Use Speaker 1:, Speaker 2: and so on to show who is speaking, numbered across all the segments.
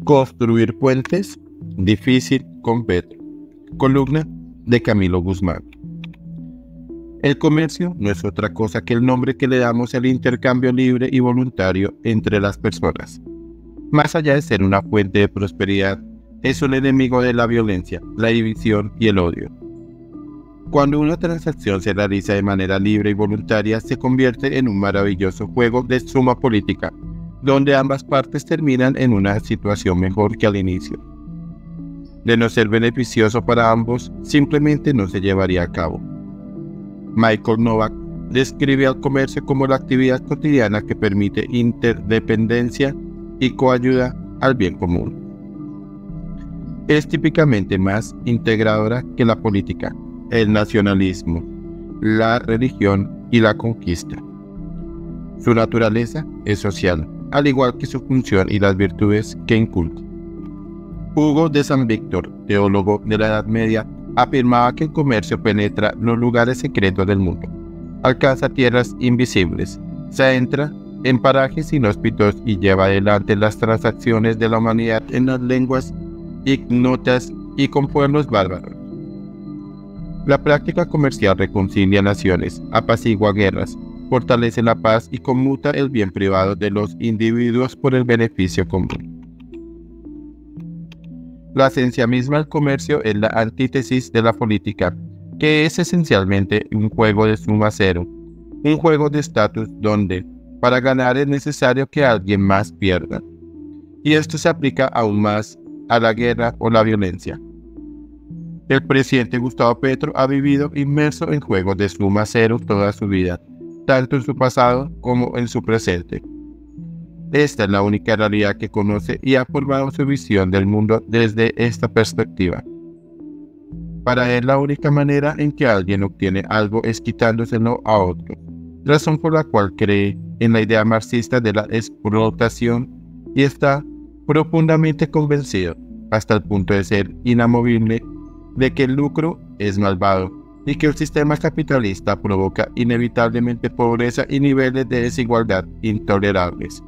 Speaker 1: Construir puentes, difícil con Petro. Columna de Camilo Guzmán. El comercio no es otra cosa que el nombre que le damos al intercambio libre y voluntario entre las personas. Más allá de ser una fuente de prosperidad, es un enemigo de la violencia, la división y el odio. Cuando una transacción se realiza de manera libre y voluntaria, se convierte en un maravilloso juego de suma política, donde ambas partes terminan en una situación mejor que al inicio. De no ser beneficioso para ambos, simplemente no se llevaría a cabo. Michael Novak describe al comercio como la actividad cotidiana que permite interdependencia y coayuda al bien común. Es típicamente más integradora que la política, el nacionalismo, la religión y la conquista. Su naturaleza es social, al igual que su función y las virtudes que inculca. Hugo de San Víctor, teólogo de la Edad Media, afirmaba que el comercio penetra los lugares secretos del mundo, alcanza tierras invisibles, se entra en parajes inhóspitos y lleva adelante las transacciones de la humanidad en las lenguas ignotas y con pueblos bárbaros. La práctica comercial reconcilia naciones, apacigua guerras, fortalece la paz y conmuta el bien privado de los individuos por el beneficio común. La esencia misma del comercio es la antítesis de la política, que es esencialmente un juego de suma cero, un juego de estatus donde, para ganar es necesario que alguien más pierda. Y esto se aplica aún más a la guerra o la violencia. El presidente Gustavo Petro ha vivido inmerso en juegos de suma cero toda su vida, tanto en su pasado como en su presente. Esta es la única realidad que conoce y ha formado su visión del mundo desde esta perspectiva. Para él, la única manera en que alguien obtiene algo es quitándoselo a otro, razón por la cual cree en la idea marxista de la explotación y está profundamente convencido, hasta el punto de ser inamovible, de que el lucro es malvado y que el sistema capitalista provoca inevitablemente pobreza y niveles de desigualdad intolerables.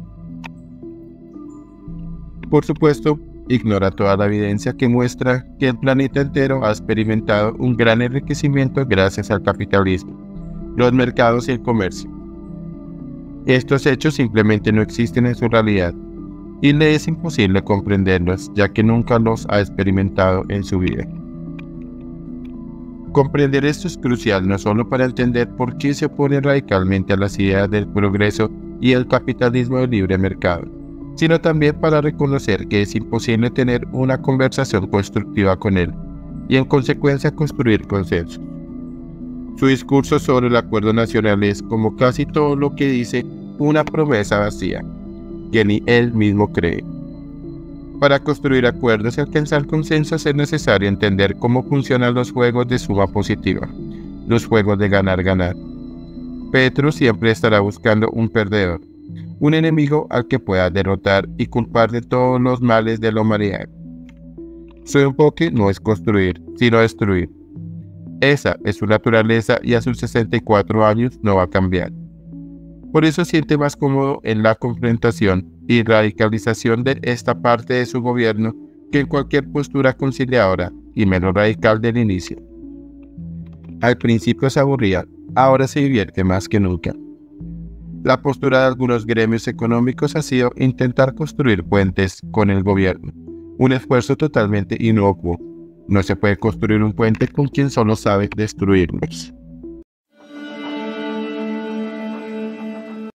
Speaker 1: Por supuesto, ignora toda la evidencia que muestra que el planeta entero ha experimentado un gran enriquecimiento gracias al capitalismo, los mercados y el comercio. Estos hechos simplemente no existen en su realidad y le es imposible comprenderlos ya que nunca los ha experimentado en su vida. Comprender esto es crucial no solo para entender por qué se opone radicalmente a las ideas del progreso y el capitalismo de libre mercado, sino también para reconocer que es imposible tener una conversación constructiva con él y en consecuencia construir consenso. Su discurso sobre el acuerdo nacional es, como casi todo lo que dice, una promesa vacía, que ni él mismo cree. Para construir acuerdos y alcanzar consensos es necesario entender cómo funcionan los juegos de suma positiva, los juegos de ganar-ganar. Petro siempre estará buscando un perdedor, un enemigo al que pueda derrotar y culpar de todos los males de la humanidad. Su enfoque no es construir, sino destruir. Esa es su naturaleza y a sus 64 años no va a cambiar. Por eso siente más cómodo en la confrontación y radicalización de esta parte de su gobierno que en cualquier postura conciliadora y menos radical del inicio. Al principio se aburría, ahora se divierte más que nunca. La postura de algunos gremios económicos ha sido intentar construir puentes con el gobierno, un esfuerzo totalmente inocuo. No se puede construir un puente con quien solo sabe destruirnos.